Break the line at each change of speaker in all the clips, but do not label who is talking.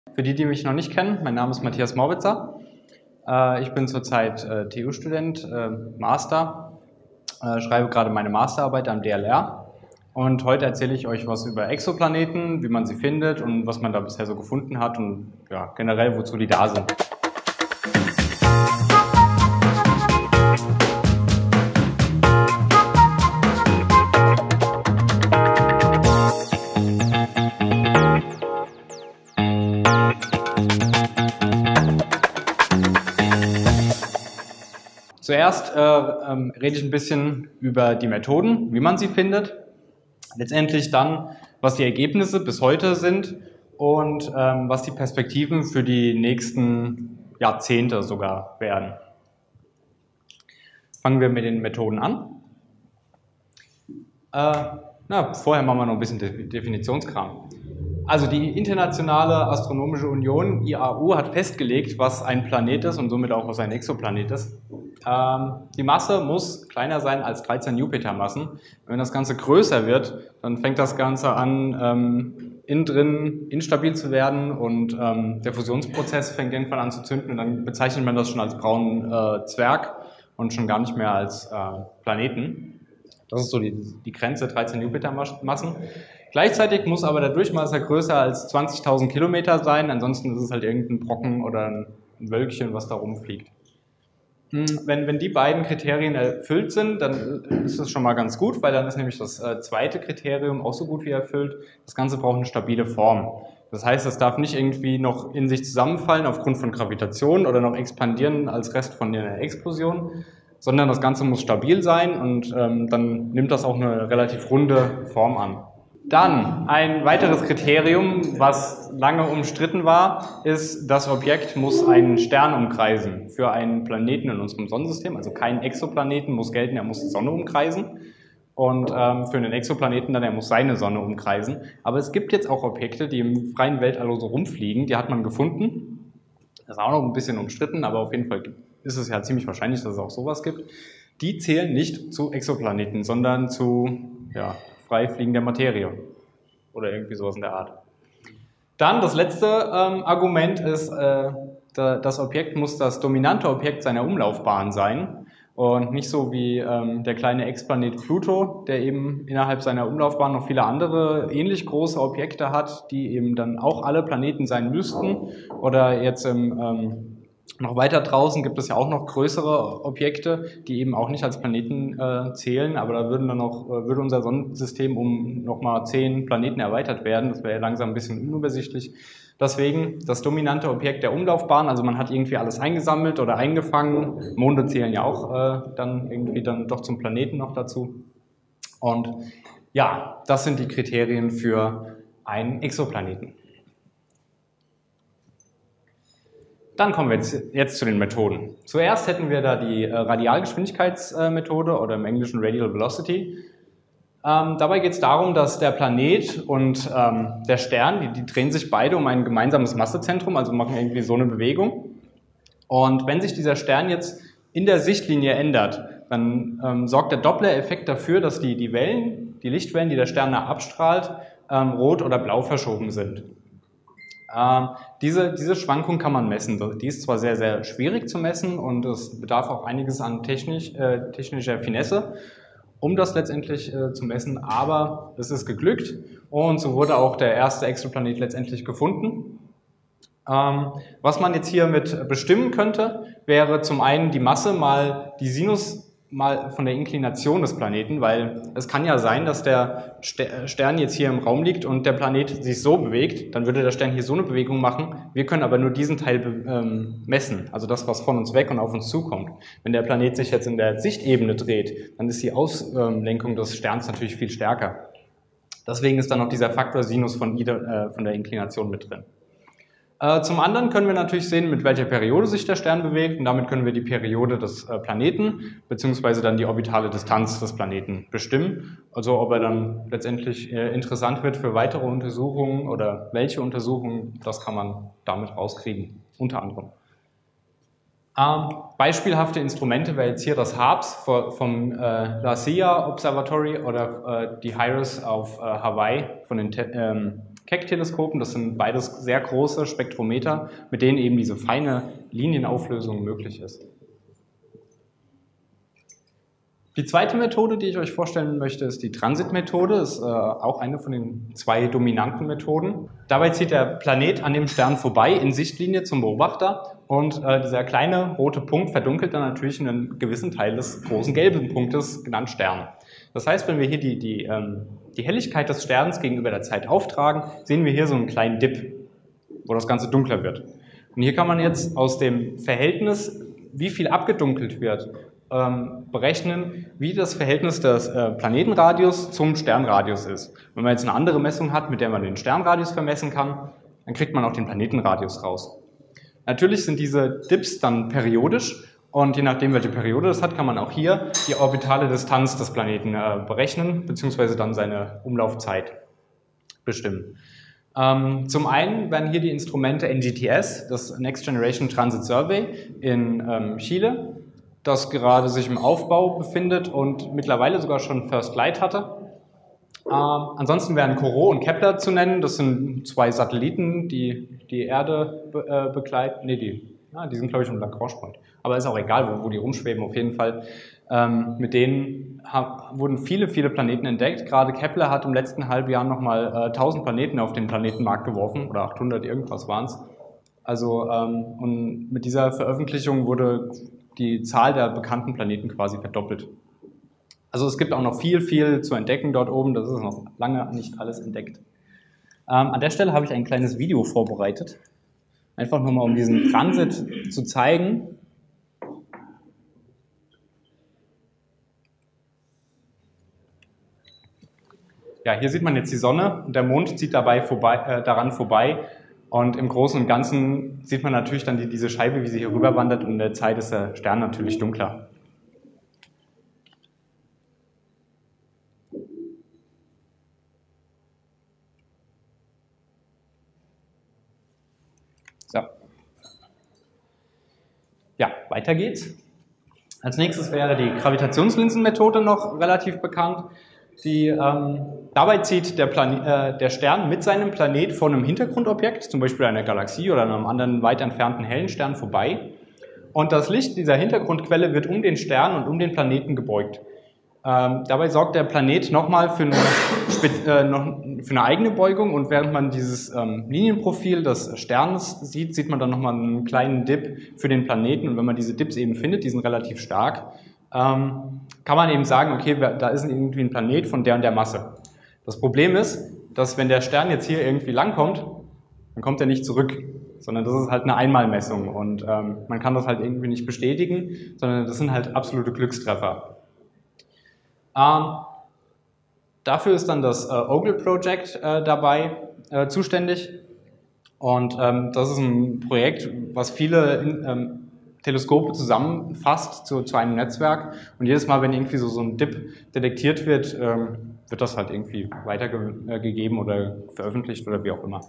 Für die, die mich noch nicht kennen, mein Name ist Matthias Morwitzer. Ich bin zurzeit TU-Student, Master, schreibe gerade meine Masterarbeit am DLR und heute erzähle ich euch was über Exoplaneten, wie man sie findet und was man da bisher so gefunden hat und ja, generell wozu die da sind. Zuerst rede ich ein bisschen über die Methoden, wie man sie findet, letztendlich dann, was die Ergebnisse bis heute sind und was die Perspektiven für die nächsten Jahrzehnte sogar werden. Fangen wir mit den Methoden an. Vorher machen wir noch ein bisschen Definitionskram. Also die Internationale Astronomische Union, IAU, hat festgelegt, was ein Planet ist und somit auch, was ein Exoplanet ist. Die Masse muss kleiner sein als 13 Jupitermassen. Wenn das Ganze größer wird, dann fängt das Ganze an, innen drin instabil zu werden und der Fusionsprozess fängt irgendwann an zu zünden und dann bezeichnet man das schon als braunen Zwerg und schon gar nicht mehr als Planeten. Das ist so die Grenze, 13 Jupitermassen. Gleichzeitig muss aber der Durchmesser größer als 20.000 Kilometer sein, ansonsten ist es halt irgendein Brocken oder ein Wölkchen, was da rumfliegt. Wenn die beiden Kriterien erfüllt sind, dann ist das schon mal ganz gut, weil dann ist nämlich das zweite Kriterium auch so gut wie erfüllt. Das Ganze braucht eine stabile Form. Das heißt, es darf nicht irgendwie noch in sich zusammenfallen aufgrund von Gravitation oder noch expandieren als Rest von einer Explosion, sondern das Ganze muss stabil sein und dann nimmt das auch eine relativ runde Form an. Dann ein weiteres Kriterium, was lange umstritten war, ist, das Objekt muss einen Stern umkreisen. Für einen Planeten in unserem Sonnensystem, also kein Exoplaneten, muss gelten, er muss die Sonne umkreisen. Und für einen Exoplaneten dann, er muss seine Sonne umkreisen. Aber es gibt jetzt auch Objekte, die im freien Weltall so rumfliegen, die hat man gefunden. Das ist auch noch ein bisschen umstritten, aber auf jeden Fall ist es ja ziemlich wahrscheinlich, dass es auch sowas gibt. Die zählen nicht zu Exoplaneten, sondern zu frei fliegender Materie oder irgendwie sowas in der Art. Dann das letzte Argument ist, das Objekt muss das dominante Objekt seiner Umlaufbahn sein und nicht so wie der kleine Ex-Planet Pluto, der eben innerhalb seiner Umlaufbahn noch viele andere ähnlich große Objekte hat, die eben dann auch alle Planeten sein müssten. Oder jetzt noch weiter draußen gibt es ja auch noch größere Objekte, die eben auch nicht als Planeten zählen, aber da würde unser Sonnensystem um nochmal 10 Planeten erweitert werden. Das wäre ja langsam ein bisschen unübersichtlich. Deswegen das dominante Objekt der Umlaufbahn, also man hat irgendwie alles eingesammelt oder eingefangen. Monde zählen ja auch dann irgendwie dann doch zum Planeten noch dazu. Und ja, das sind die Kriterien für einen Exoplaneten. Dann kommen wir jetzt zu den Methoden. Zuerst hätten wir da die Radialgeschwindigkeitsmethode oder im Englischen Radial Velocity. Dabei geht es darum, dass der Planet und der Stern, die drehen sich beide um ein gemeinsames Massezentrum, also machen irgendwie so eine Bewegung. Und wenn sich dieser Stern jetzt in der Sichtlinie ändert, dann sorgt der Doppler-Effekt dafür, dass die Lichtwellen, die der Stern abstrahlt, rot oder blau verschoben sind. Diese Schwankung kann man messen. Die ist zwar sehr, sehr schwierig zu messen und es bedarf auch einiges an technischer Finesse, um das letztendlich zu messen, aber es ist geglückt und so wurde auch der erste Exoplanet letztendlich gefunden. Was man jetzt hiermit bestimmen könnte, wäre zum einen die Masse mal die Sinus mal von der Inklination des Planeten, weil es kann ja sein, dass der Stern jetzt hier im Raum liegt und der Planet sich so bewegt, dann würde der Stern hier so eine Bewegung machen, wir können aber nur diesen Teil messen, also das, was von uns weg und auf uns zukommt. Wenn der Planet sich jetzt in der Sichtebene dreht, dann ist die Auslenkung des Sterns natürlich viel stärker. Deswegen ist dann noch dieser Faktor Sinus von der Inklination mit drin. Zum anderen können wir natürlich sehen, mit welcher Periode sich der Stern bewegt und damit können wir die Periode des Planeten beziehungsweise dann die orbitale Distanz des Planeten bestimmen. Also ob er dann letztendlich interessant wird für weitere Untersuchungen oder welche Untersuchungen, das kann man damit rauskriegen, unter anderem. Beispielhafte Instrumente wäre jetzt hier das HARPS vom La Silla Observatory oder die HIRIS auf Hawaii von den Keck-Teleskopen. Das sind beides sehr große Spektrometer, mit denen eben diese feine Linienauflösung möglich ist. Die zweite Methode, die ich euch vorstellen möchte, ist die Transitmethode. Das ist auch eine von den zwei dominanten Methoden. Dabei zieht der Planet an dem Stern vorbei in Sichtlinie zum Beobachter und dieser kleine rote Punkt verdunkelt dann natürlich einen gewissen Teil des großen gelben Punktes, genannt Stern. Das heißt, wenn wir hier die Helligkeit des Sterns gegenüber der Zeit auftragen, sehen wir hier so einen kleinen Dip, wo das Ganze dunkler wird. Und hier kann man jetzt aus dem Verhältnis, wie viel abgedunkelt wird, berechnen, wie das Verhältnis des Planetenradius zum Sternradius ist. Wenn man jetzt eine andere Messung hat, mit der man den Sternradius vermessen kann, dann kriegt man auch den Planetenradius raus. Natürlich sind diese Dips dann periodisch und je nachdem, welche Periode das hat, kann man auch hier die orbitale Distanz des Planeten berechnen, beziehungsweise dann seine Umlaufzeit bestimmen. Zum einen werden hier die Instrumente NGTS, das Next Generation Transit Survey in Chile, das gerade sich im Aufbau befindet und mittlerweile sogar schon First Light hatte. Ansonsten wären Corot und Kepler zu nennen. Das sind zwei Satelliten, die die Erde begleiten. Nee, die sind, glaube ich, um Lagrange-Point. Aber ist auch egal, wo die rumschweben, auf jeden Fall. Mit denen wurden viele Planeten entdeckt. Gerade Kepler hat im letzten Halbjahr nochmal 1000 Planeten auf den Planetenmarkt geworfen, oder 800 irgendwas waren es. Also, und mit dieser Veröffentlichung wurde die Zahl der bekannten Planeten quasi verdoppelt. Also es gibt auch noch viel zu entdecken dort oben, das ist noch lange nicht alles entdeckt. An der Stelle habe ich ein kleines Video vorbereitet, einfach nur mal um diesen Transit zu zeigen. Ja, hier sieht man jetzt die Sonne und der Mond zieht dabei daran vorbei. Und im Großen und Ganzen sieht man natürlich dann diese Scheibe, wie sie hier rüber wandert, und in der Zeit ist der Stern natürlich dunkler. So. Ja, weiter geht's. Als nächstes wäre die Gravitationslinsenmethode noch relativ bekannt. Dabei zieht der Stern mit seinem Planet vor einem Hintergrundobjekt, zum Beispiel einer Galaxie oder einem anderen weit entfernten hellen Stern, vorbei. Und das Licht dieser Hintergrundquelle wird um den Stern und um den Planeten gebeugt. Dabei sorgt der Planet nochmal für eine eigene Beugung, und während man dieses Linienprofil des Sterns sieht, sieht man dann nochmal einen kleinen Dip für den Planeten. Und wenn man diese Dips eben findet, die sind relativ stark, kann man eben sagen, okay, da ist irgendwie ein Planet von der und der Masse. Das Problem ist, dass wenn der Stern jetzt hier irgendwie langkommt, dann kommt er nicht zurück, sondern das ist halt eine Einmalmessung und man kann das halt irgendwie nicht bestätigen, sondern das sind halt absolute Glückstreffer. Dafür ist dann das Ogle Project dabei zuständig, und das ist ein Projekt, was viele Teleskope zusammenfasst zu einem Netzwerk, und jedes Mal, wenn irgendwie so ein Dip detektiert wird, wird das halt irgendwie weitergegeben oder veröffentlicht oder wie auch immer.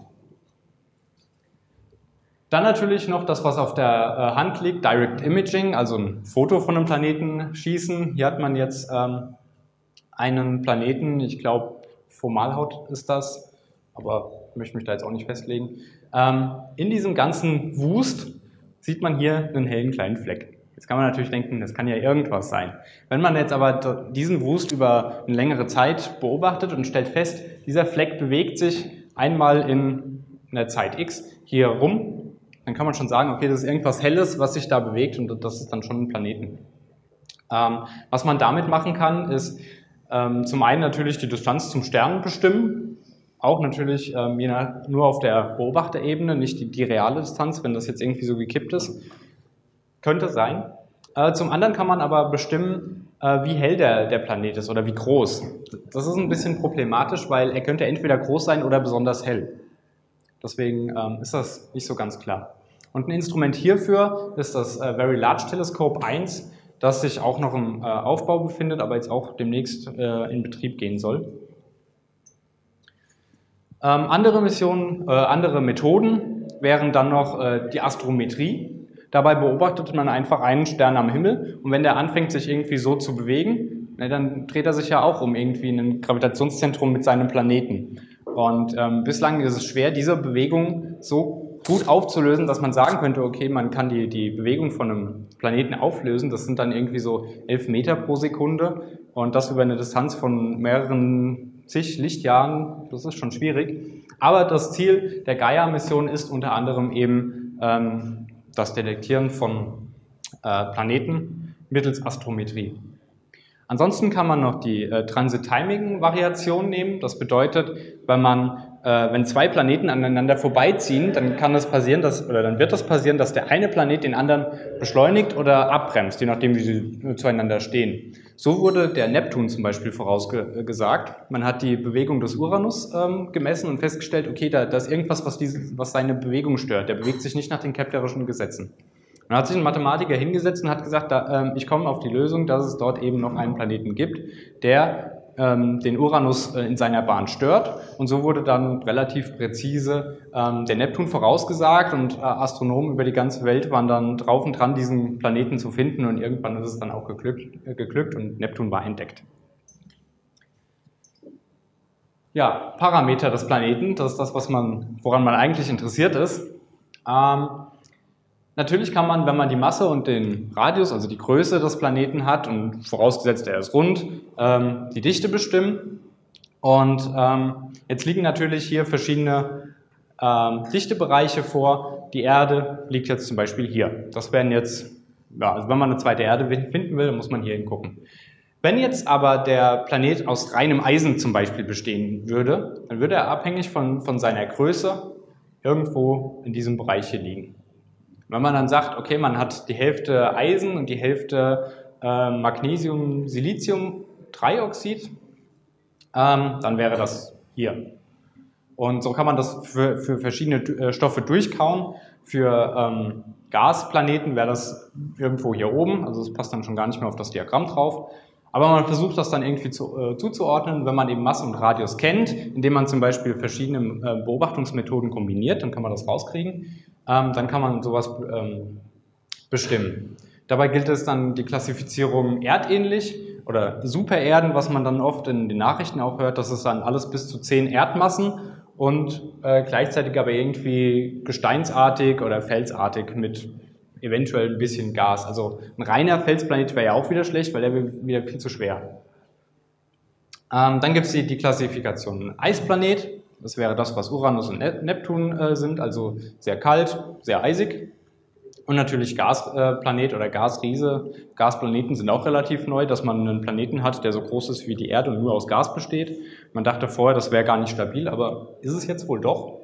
Dann natürlich noch das, was auf der Hand liegt, Direct Imaging, also ein Foto von einem Planeten schießen. Hier hat man jetzt einen Planeten, ich glaube Formalhaut ist das, aber ich möchte mich da jetzt auch nicht festlegen. In diesem ganzen Wust sieht man hier einen hellen kleinen Fleck. Jetzt kann man natürlich denken, das kann ja irgendwas sein. Wenn man jetzt aber diesen Wust über eine längere Zeit beobachtet und stellt fest, dieser Fleck bewegt sich einmal in der Zeit x hier rum, dann kann man schon sagen, okay, das ist irgendwas Helles, was sich da bewegt, und das ist dann schon ein Planeten. Was man damit machen kann, ist zum einen natürlich die Distanz zum Stern bestimmen, auch natürlich nur auf der Beobachterebene, nicht die reale Distanz, wenn das jetzt irgendwie so gekippt ist. Könnte sein. Zum anderen kann man aber bestimmen, wie hell der Planet ist oder wie groß. Das ist ein bisschen problematisch, weil er könnte entweder groß sein oder besonders hell. Deswegen ist das nicht so ganz klar. Und ein Instrument hierfür ist das Very Large Telescope 1, das sich auch noch im Aufbau befindet, aber jetzt auch demnächst in Betrieb gehen soll. Andere Methoden wären dann noch die Astrometrie. Dabei beobachtet man einfach einen Stern am Himmel, und wenn der anfängt, sich irgendwie so zu bewegen, dann dreht er sich ja auch um irgendwie ein Gravitationszentrum mit seinem Planeten. Und bislang ist es schwer, diese Bewegung so gut aufzulösen, dass man sagen könnte, okay, man kann die Bewegung von einem Planeten auflösen. Das sind dann irgendwie so 11 Meter pro Sekunde und das über eine Distanz von mehreren zig Lichtjahren. Das ist schon schwierig. Aber das Ziel der Gaia-Mission ist unter anderem eben das Detektieren von Planeten mittels Astrometrie. Ansonsten kann man noch die Transit-Timing-Variation nehmen. Das bedeutet, wenn zwei Planeten aneinander vorbeiziehen, dann kann das passieren, dann wird das passieren, dass der eine Planet den anderen beschleunigt oder abbremst, je nachdem, wie sie zueinander stehen. So wurde der Neptun zum Beispiel vorausgesagt. Man hat die Bewegung des Uranus gemessen und festgestellt, okay, da ist irgendwas, was seine Bewegung stört. Der bewegt sich nicht nach den keplerischen Gesetzen. Dann hat sich ein Mathematiker hingesetzt und hat gesagt, ich komme auf die Lösung, dass es dort eben noch einen Planeten gibt, der den Uranus in seiner Bahn stört. Und so wurde dann relativ präzise der Neptun vorausgesagt und Astronomen über die ganze Welt waren dann drauf und dran, diesen Planeten zu finden und irgendwann ist es dann auch geglückt und Neptun war entdeckt. Ja, Parameter des Planeten, das ist das, woran man eigentlich interessiert ist. Natürlich kann man, wenn man die Masse und den Radius, also die Größe des Planeten hat und vorausgesetzt er ist rund, die Dichte bestimmen. Und jetzt liegen natürlich hier verschiedene Dichtebereiche vor. Die Erde liegt jetzt zum Beispiel hier. Das wären jetzt, ja, also wenn man eine zweite Erde finden will, dann muss man hier hingucken. Wenn jetzt aber der Planet aus reinem Eisen zum Beispiel bestehen würde, dann würde er abhängig von seiner Größe irgendwo in diesem Bereich hier liegen. Wenn man dann sagt, okay, man hat die Hälfte Eisen und die Hälfte Magnesium, Silizium, Dreioxid, dann wäre das hier. Und so kann man das für verschiedene Stoffe durchkauen. Für Gasplaneten wäre das irgendwo hier oben, also es passt dann schon gar nicht mehr auf das Diagramm drauf. Aber man versucht das dann irgendwie zuzuordnen, wenn man eben Masse und Radius kennt, indem man zum Beispiel verschiedene Beobachtungsmethoden kombiniert, dann kann man das rauskriegen. Dann kann man sowas bestimmen. Dabei gilt es dann die Klassifizierung erdähnlich oder Supererden, was man dann oft in den Nachrichten auch hört, das ist dann alles bis zu 10 Erdmassen und gleichzeitig aber irgendwie gesteinsartig oder felsartig mit eventuell ein bisschen Gas. Also ein reiner Felsplanet wäre ja auch wieder schlecht, weil der wäre wieder viel zu schwer. Dann gibt es die Klassifikation Eisplanet. Das wäre das, was Uranus und Neptun sind, also sehr kalt, sehr eisig. Und natürlich Gasplanet oder Gasriese. Gasplaneten sind auch relativ neu, dass man einen Planeten hat, der so groß ist wie die Erde und nur aus Gas besteht. Man dachte vorher, das wäre gar nicht stabil, aber ist es jetzt wohl doch.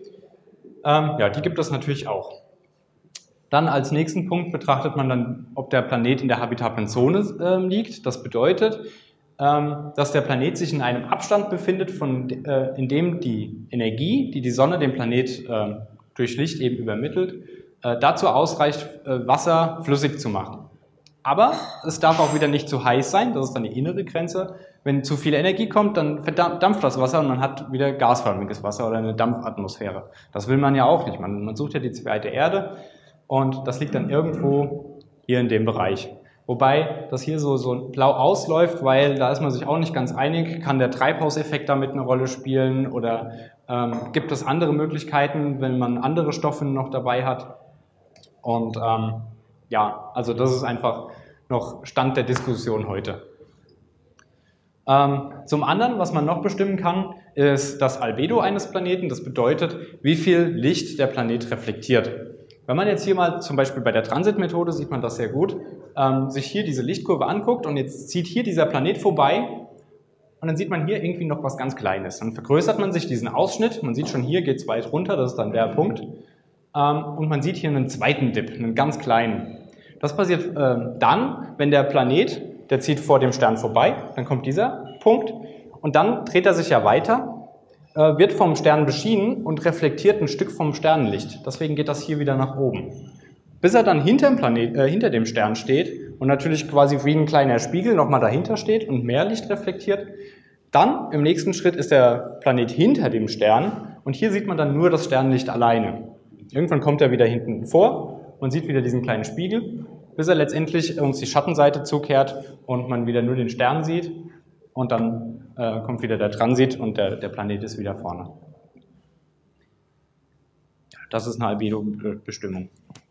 Ja, die gibt es natürlich auch. Dann als nächsten Punkt betrachtet man dann, ob der Planet in der habitablen Zone liegt. Das bedeutet, dass der Planet sich in einem Abstand befindet, in dem die Energie, die die Sonne dem Planet durch Licht eben übermittelt, dazu ausreicht, Wasser flüssig zu machen. Aber es darf auch wieder nicht zu heiß sein, das ist dann die innere Grenze. Wenn zu viel Energie kommt, dann verdampft das Wasser und man hat wieder gasförmiges Wasser oder eine Dampfatmosphäre. Das will man ja auch nicht. Man sucht ja die zweite Erde und das liegt dann irgendwo hier in dem Bereich. Wobei das hier so blau ausläuft, weil da ist man sich auch nicht ganz einig, kann der Treibhauseffekt damit eine Rolle spielen oder gibt es andere Möglichkeiten, wenn man andere Stoffe noch dabei hat. Und ja, also das ist einfach noch Stand der Diskussion heute. Zum anderen, was man noch bestimmen kann, ist das Albedo eines Planeten. Das bedeutet, wie viel Licht der Planet reflektiert. Wenn man jetzt hier mal zum Beispiel bei der Transitmethode, sieht man das sehr gut, sich hier diese Lichtkurve anguckt und jetzt zieht hier dieser Planet vorbei und dann sieht man hier irgendwie noch was ganz Kleines. Dann vergrößert man sich diesen Ausschnitt, man sieht schon hier geht es weit runter, das ist dann der Punkt. Und man sieht hier einen zweiten Dip, einen ganz kleinen. Das passiert dann, wenn der Planet, der zieht vor dem Stern vorbei, dann kommt dieser Punkt und dann dreht er sich ja weiter, wird vom Stern beschienen und reflektiert ein Stück vom Sternenlicht. Deswegen geht das hier wieder nach oben. Bis er dann hinter dem Stern steht und natürlich quasi wie ein kleiner Spiegel nochmal dahinter steht und mehr Licht reflektiert. Dann im nächsten Schritt ist der Planet hinter dem Stern und hier sieht man dann nur das Sternenlicht alleine. Irgendwann kommt er wieder hinten vor, man sieht wieder diesen kleinen Spiegel, bis er letztendlich uns die Schattenseite zukehrt und man wieder nur den Stern sieht und dann kommt wieder der Transit und der Planet ist wieder vorne. Das ist eine Albedo-Bestimmung.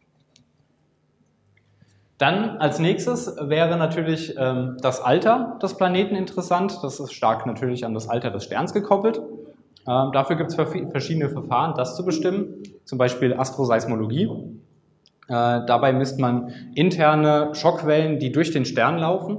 Dann als nächstes wäre natürlich das Alter des Planeten interessant. Das ist stark natürlich an das Alter des Sterns gekoppelt. Dafür gibt es verschiedene Verfahren, das zu bestimmen, zum Beispiel Astroseismologie. Dabei misst man interne Schockwellen, die durch den Stern laufen.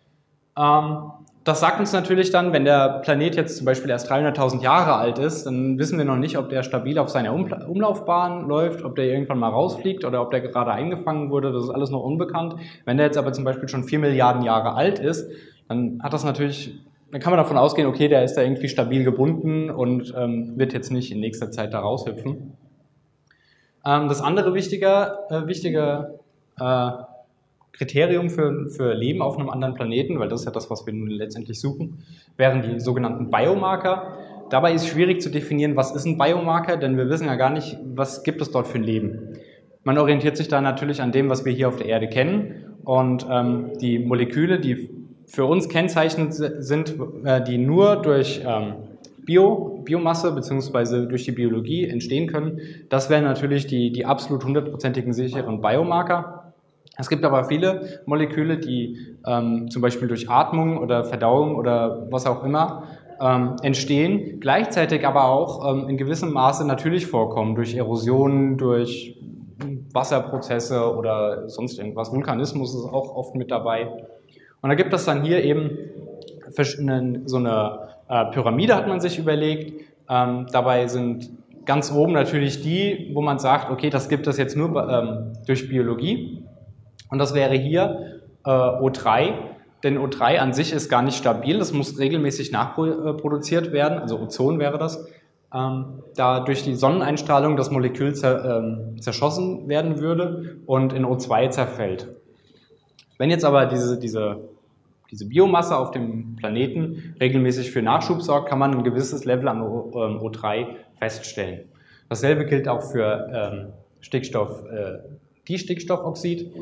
Das sagt uns natürlich dann, wenn der Planet jetzt zum Beispiel erst 300.000 Jahre alt ist, dann wissen wir noch nicht, ob der stabil auf seiner Umlaufbahn läuft, ob der irgendwann mal rausfliegt oder ob der gerade eingefangen wurde, das ist alles noch unbekannt. Wenn der jetzt aber zum Beispiel schon 4 Milliarden Jahre alt ist, dann hat das natürlich, dann kann man davon ausgehen, okay, der ist da irgendwie stabil gebunden und wird jetzt nicht in nächster Zeit da raushüpfen. Das andere wichtige Kriterium für Leben auf einem anderen Planeten, weil das ist ja das, was wir nun letztendlich suchen, wären die sogenannten Biomarker. Dabei ist schwierig zu definieren, was ist ein Biomarker, denn wir wissen ja gar nicht, was gibt es dort für ein Leben. Man orientiert sich da natürlich an dem, was wir hier auf der Erde kennen und die Moleküle, die für uns kennzeichnend sind, die nur durch Biomasse bzw. durch die Biologie entstehen können, das wären natürlich die absolut 100%igen sicheren Biomarker. Es gibt aber viele Moleküle, die zum Beispiel durch Atmung oder Verdauung oder was auch immer entstehen, gleichzeitig aber auch in gewissem Maße natürlich vorkommen, durch Erosion, durch Wasserprozesse oder sonst irgendwas. Vulkanismus ist auch oft mit dabei. Und da gibt es dann hier eben so eine Pyramide, hat man sich überlegt. Dabei sind ganz oben natürlich die, wo man sagt, okay, das gibt es jetzt nur durch Biologie. Und das wäre hier O3, denn O3 an sich ist gar nicht stabil, es muss regelmäßig nachproduziert werden, also Ozon wäre das, da durch die Sonneneinstrahlung das Molekül zerschossen werden würde und in O2 zerfällt. Wenn jetzt aber diese Biomasse auf dem Planeten regelmäßig für Nachschub sorgt, kann man ein gewisses Level an O3 feststellen. Dasselbe gilt auch für Stickstoffoxid.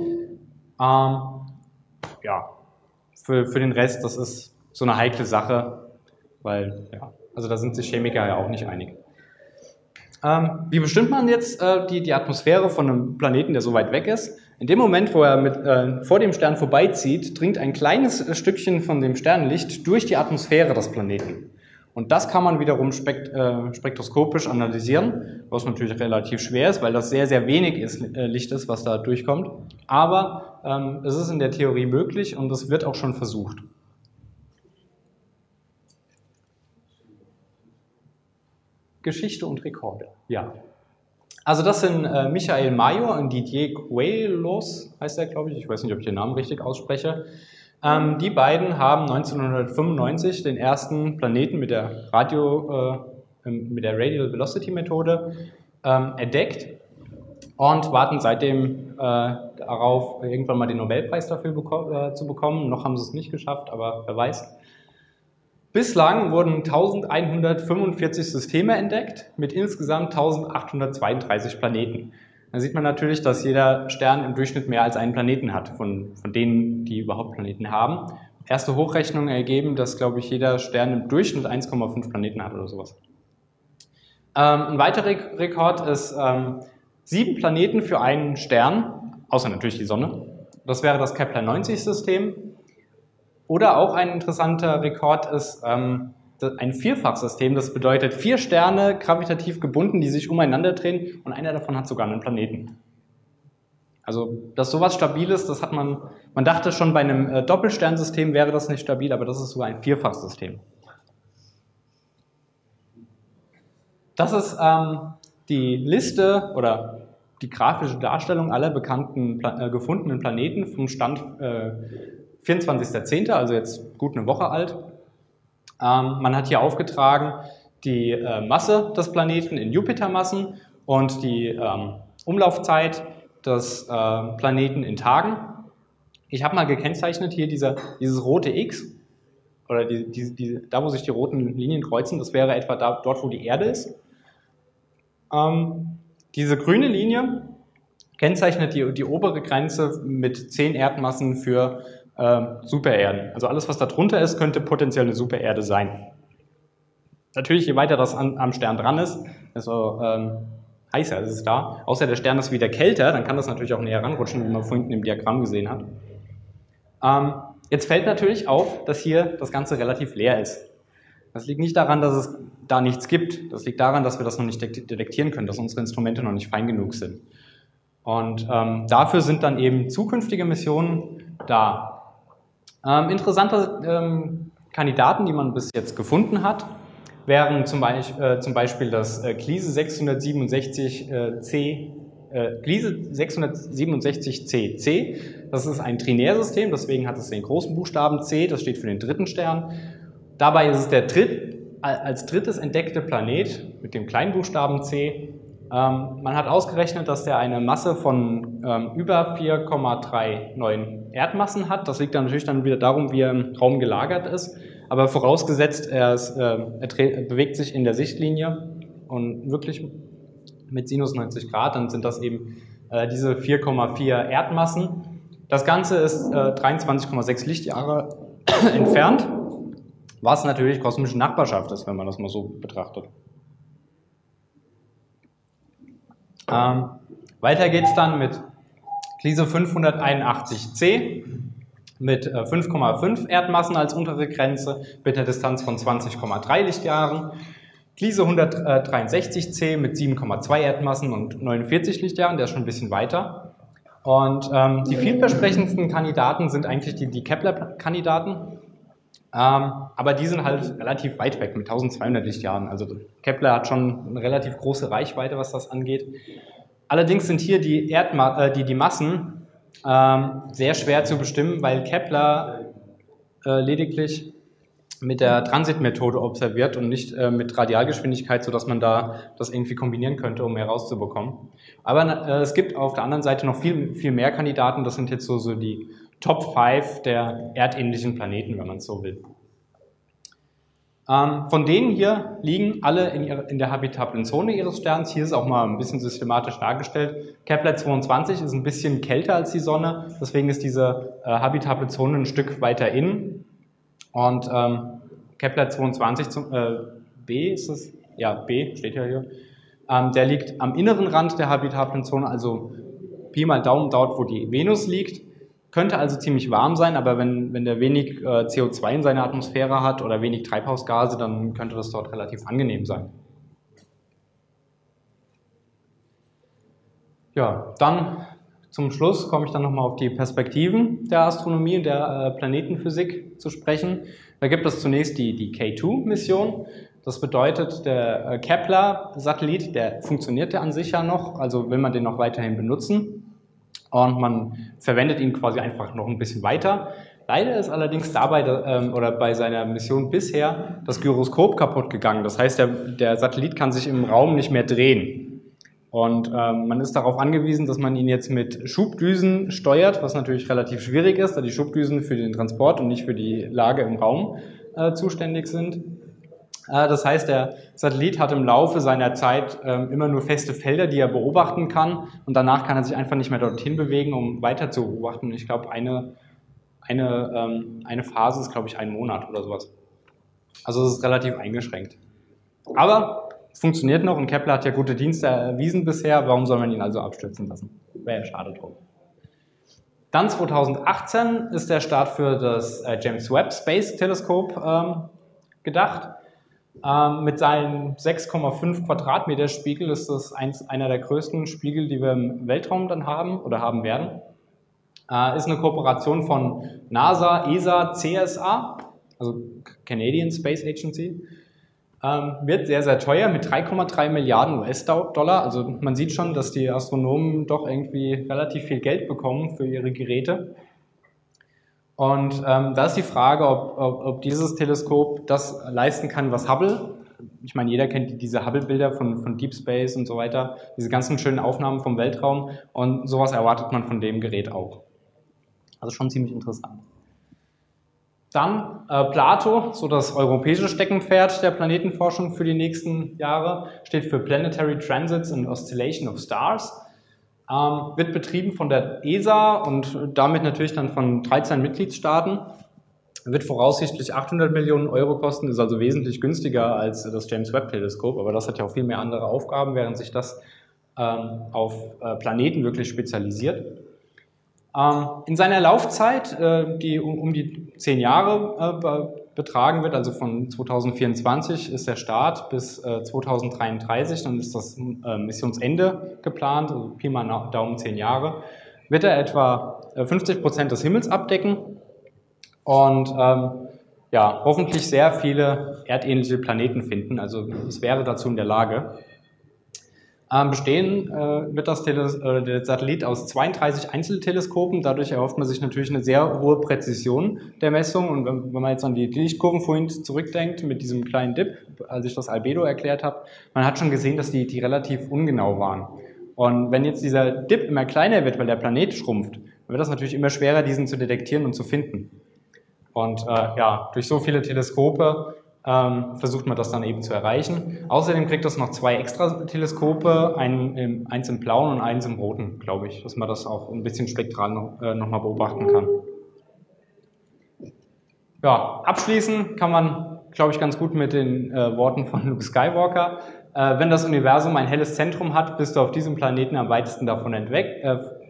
Ja, für den Rest, das ist so eine heikle Sache, weil, ja, also da sind sich Chemiker ja auch nicht einig. Wie bestimmt man jetzt die Atmosphäre von einem Planeten, der so weit weg ist? In dem Moment, wo er vor dem Stern vorbeizieht, dringt ein kleines Stückchen von dem Sternenlicht durch die Atmosphäre des Planeten. Und das kann man wiederum spektroskopisch analysieren, was natürlich relativ schwer ist, weil das sehr, sehr wenig Licht ist, was da durchkommt. Aber es ist in der Theorie möglich und es wird auch schon versucht. Geschichte und Rekorde, ja. Also das sind Michael Mayor und Didier Queloz, heißt er, glaube ich weiß nicht, ob ich den Namen richtig ausspreche. Die beiden haben 1995 den ersten Planeten mit der Radial Velocity Methode entdeckt und warten seitdem darauf, irgendwann mal den Nobelpreis dafür zu bekommen. Noch haben sie es nicht geschafft, aber wer weiß. Bislang wurden 1145 Systeme entdeckt mit insgesamt 1832 Planeten. Da sieht man natürlich, dass jeder Stern im Durchschnitt mehr als einen Planeten hat, von denen, die überhaupt Planeten haben. Erste Hochrechnungen ergeben, dass, glaube ich, jeder Stern im Durchschnitt 1,5 Planeten hat oder sowas. Ein weiterer Rekord ist 7 Planeten für einen Stern, außer natürlich die Sonne. Das wäre das Kepler-90-System. Oder auch ein interessanter Rekord ist ein Vierfachsystem, das bedeutet 4 Sterne gravitativ gebunden, die sich umeinander drehen und einer davon hat sogar einen Planeten. Also, dass sowas stabil ist, das hat man dachte schon bei einem Doppelsternsystem wäre das nicht stabil, aber das ist sogar ein Vierfachsystem. Das ist die Liste oder die grafische Darstellung aller bekannten gefundenen Planeten vom Stand 24.10., also jetzt gut eine Woche alt. Man hat hier aufgetragen die Masse des Planeten in Jupitermassen und die Umlaufzeit des Planeten in Tagen. Ich habe mal gekennzeichnet hier dieses rote X, oder da wo sich die roten Linien kreuzen, das wäre etwa dort, wo die Erde ist. Diese grüne Linie kennzeichnet die obere Grenze mit 10 Erdmassen für Supererden. Also alles, was da drunter ist, könnte potenziell eine Supererde sein. Natürlich, je weiter das am Stern dran ist, desto heißer ist es da. Außer der Stern ist wieder kälter, dann kann das natürlich auch näher ranrutschen, wie man vorhin im Diagramm gesehen hat. Jetzt fällt natürlich auf, dass hier das Ganze relativ leer ist. Das liegt nicht daran, dass es da nichts gibt. Das liegt daran, dass wir das noch nicht detektieren können, dass unsere Instrumente noch nicht fein genug sind. Und dafür sind dann eben zukünftige Missionen da. Interessante Kandidaten, die man bis jetzt gefunden hat, wären zum Beispiel das Gliese 667C. Gliese 667CC, das ist ein Trinärsystem, deswegen hat es den großen Buchstaben C, das steht für den dritten Stern. Dabei ist es der als drittes entdeckte Planet mit dem kleinen Buchstaben C. Man hat ausgerechnet, dass der eine Masse von über 4,39 Erdmassen hat. Das liegt dann natürlich dann wieder darum, wie er im Raum gelagert ist. Aber vorausgesetzt, er bewegt sich in der Sichtlinie und wirklich mit Sinus 90 Grad, dann sind das eben diese 4,4 Erdmassen. Das Ganze ist 23,6 Lichtjahre entfernt, was natürlich kosmische Nachbarschaft ist, wenn man das mal so betrachtet. Weiter geht es dann mit Gliese 581c mit 5,5 Erdmassen als untere Grenze mit einer Distanz von 20,3 Lichtjahren. Gliese 163c mit 7,2 Erdmassen und 49 Lichtjahren, der ist schon ein bisschen weiter. Und die vielversprechendsten Kandidaten sind eigentlich die Kepler-Kandidaten, aber die sind halt relativ weit weg mit 1200 Lichtjahren. Also Kepler hat schon eine relativ große Reichweite, was das angeht. Allerdings sind hier die Massen sehr schwer zu bestimmen, weil Kepler lediglich mit der Transitmethode observiert und nicht mit Radialgeschwindigkeit, sodass man da das irgendwie kombinieren könnte, um mehr rauszubekommen. Aber es gibt auf der anderen Seite noch viel mehr Kandidaten. Das sind jetzt so die Top 5 der erdähnlichen Planeten, wenn man es so will. Von denen hier liegen alle in der habitablen Zone ihres Sterns. Hier ist auch mal ein bisschen systematisch dargestellt. Kepler 22 ist ein bisschen kälter als die Sonne, deswegen ist diese habitable Zone ein Stück weiter innen. Und Kepler 22 b ist es, ja, B steht ja hier, der liegt am inneren Rand der habitablen Zone, also Pi mal Daumen dort, wo die Venus liegt. Könnte also ziemlich warm sein, aber wenn der wenig CO2 in seiner Atmosphäre hat oder wenig Treibhausgase, dann könnte das dort relativ angenehm sein. Ja, dann zum Schluss komme ich dann nochmal auf die Perspektiven der Astronomie und der Planetenphysik zu sprechen. Da gibt es zunächst die K2-Mission. Das bedeutet, der Kepler-Satellit, der funktioniert ja an sich ja noch, also will man den noch weiterhin benutzen. Und man verwendet ihn quasi einfach noch ein bisschen weiter. Leider ist allerdings dabei oder bei seiner Mission bisher das Gyroskop kaputt gegangen. Das heißt, der Satellit kann sich im Raum nicht mehr drehen. Und man ist darauf angewiesen, dass man ihn jetzt mit Schubdüsen steuert, was natürlich relativ schwierig ist, da die Schubdüsen für den Transport und nicht für die Lage im Raum zuständig sind. Das heißt, der Satellit hat im Laufe seiner Zeit immer nur feste Felder, die er beobachten kann, und danach kann er sich einfach nicht mehr dorthin bewegen, um weiter zu beobachten. Ich glaube, eine Phase ist, glaube ich, 1 Monat oder sowas. Also es ist relativ eingeschränkt. Aber es funktioniert noch und Kepler hat ja gute Dienste erwiesen bisher. Warum soll man ihn also abstürzen lassen? Wäre ja schade drum. Dann 2018 ist der Start für das James Webb Space Teleskop gedacht. Mit seinen 6,5 Quadratmeter Spiegel ist das einer der größten Spiegel, die wir im Weltraum dann haben oder haben werden. Ist eine Kooperation von NASA, ESA, CSA, also Canadian Space Agency. Wird sehr, sehr teuer mit 3,3 Milliarden US-Dollar. Also man sieht schon, dass die Astronomen doch irgendwie relativ viel Geld bekommen für ihre Geräte. Und da ist die Frage, ob dieses Teleskop das leisten kann, was Hubble, ich meine, jeder kennt diese Hubble-Bilder von Deep Space und so weiter, diese ganzen schönen Aufnahmen vom Weltraum, und sowas erwartet man von dem Gerät auch. Also schon ziemlich interessant. Dann Plato, so das europäische Steckenpferd der Planetenforschung für die nächsten Jahre, steht für Planetary Transits and Oscillation of Stars. Wird betrieben von der ESA und damit natürlich dann von 13 Mitgliedstaaten. Wird voraussichtlich 800 Millionen Euro kosten, ist also wesentlich günstiger als das James Webb Teleskop, aber das hat ja auch viel mehr andere Aufgaben, während sich das auf Planeten wirklich spezialisiert. In seiner Laufzeit, die um die 10 Jahre betragen wird, also von 2024 ist der Start bis 2033, dann ist das Missionsende geplant, also Pi mal Daumen 10 Jahre, wird er etwa 50% des Himmels abdecken und ja, hoffentlich sehr viele erdähnliche Planeten finden, also es wäre dazu in der Lage. Bestehen wird der Satellit aus 32 Einzelteleskopen, dadurch erhofft man sich natürlich eine sehr hohe Präzision der Messung und wenn man jetzt an die Lichtkurven vorhin zurückdenkt mit diesem kleinen Dip, als ich das Albedo erklärt habe, man hat schon gesehen, dass die relativ ungenau waren. Und wenn jetzt dieser Dip immer kleiner wird, weil der Planet schrumpft, dann wird das natürlich immer schwerer, diesen zu detektieren und zu finden. Und ja, durch so viele Teleskope versucht man das dann eben zu erreichen. Außerdem kriegt das noch 2 extra Teleskope, eins im blauen und eins im roten, glaube ich, dass man das auch ein bisschen spektral noch mal beobachten kann. Ja, abschließen kann man, glaube ich, ganz gut mit den Worten von Luke Skywalker. Wenn das Universum ein helles Zentrum hat, bist du auf diesem Planeten am weitesten davon weg.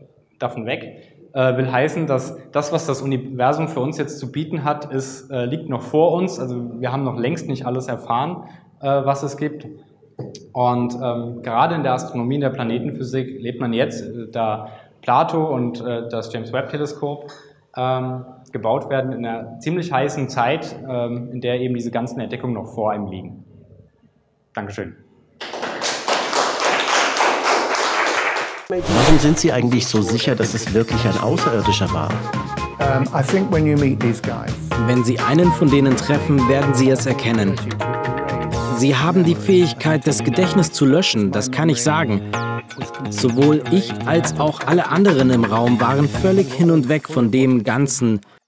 Will heißen, dass das, was das Universum für uns jetzt zu bieten hat, liegt noch vor uns. Also wir haben noch längst nicht alles erfahren, was es gibt. Und gerade in der Astronomie, in der Planetenphysik lebt man jetzt, da Plato und das James Webb Teleskop gebaut werden, in einer ziemlich heißen Zeit, in der eben diese ganzen Entdeckungen noch vor einem liegen. Dankeschön.
Warum sind Sie eigentlich so sicher, dass es wirklich ein Außerirdischer war?
Wenn Sie einen von denen treffen, werden Sie es erkennen. Sie haben die Fähigkeit, das Gedächtnis zu löschen, das kann ich sagen. Sowohl ich als auch alle anderen im Raum waren völlig hin und weg von dem Ganzen,